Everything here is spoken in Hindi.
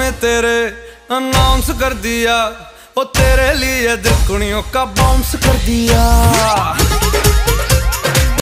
ने तेरे अनाउंस कर दिया, ओ तेरे लिए दिल कुड़ियों का बाउंस कर दिया।